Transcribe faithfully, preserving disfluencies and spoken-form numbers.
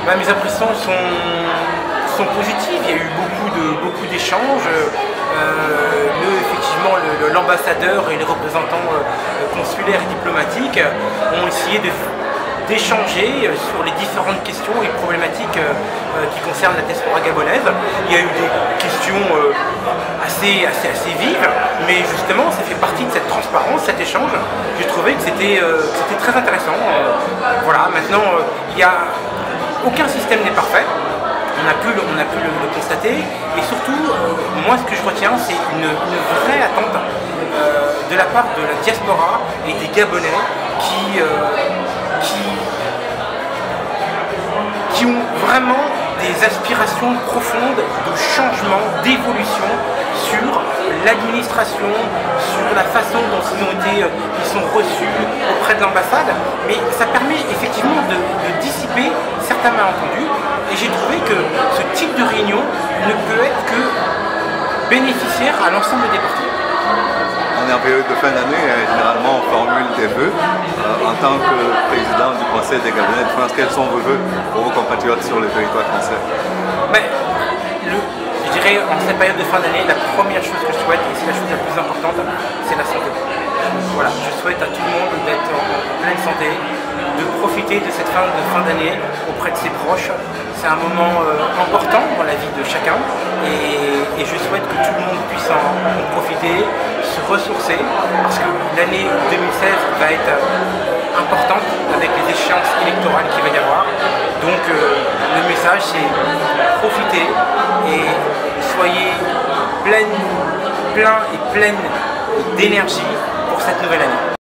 Bah, mes impressions sont, sont positives, il y a eu beaucoup de beaucoup d'échanges. Euh, le, effectivement, l'ambassadeur et les représentants euh, consulaires et diplomatiques ont essayé de d'échanger sur les différentes questions et problématiques euh, qui concernent la diaspora gabonaise. Il y a eu des questions euh, assez, assez, assez vives, mais justement ça fait partie de cette transparence, cet échange. J'ai trouvé que c'était euh, très intéressant. Euh, voilà, maintenant euh, il y a aucun système n'est parfait. On a pu, le, on a pu le, le constater, et surtout, euh, moi ce que je retiens, c'est une, une vraie attente euh, de la part de la diaspora et des Gabonais qui, euh, qui, qui ont vraiment des aspirations profondes de changement, d'évolution sur l'administration, sur la façon dont ils ont été, ils sont reçus auprès de l'ambassade, mais ça permet effectivement de, de dissiper certains malentendus. Et j'ai trouvé que ce type de réunion ne peut être que bénéficiaire à l'ensemble des parties. On est en période de fin d'année, généralement on formule des vœux. Euh, en tant que président du Conseil des Gabonais de France, quels sont vos vœux pour vos compatriotes sur le territoire français? Ben, le, je dirais en cette période de fin d'année, la première chose que je souhaite, et c'est la chose la plus importante, c'est la santé. Voilà, je souhaite à tout le monde d'être en, en pleine santé, de profiter de cette fin de fin d'année auprès de ses proches. C'est un moment euh, important dans la vie de chacun, et, et je souhaite que tout le monde puisse en, en profiter, se ressourcer, parce que l'année deux mille seize va être importante avec les échéances électorales qu'il va y avoir. Donc euh, le message c'est profitez et soyez plein, plein et pleine d'énergie pour cette nouvelle année.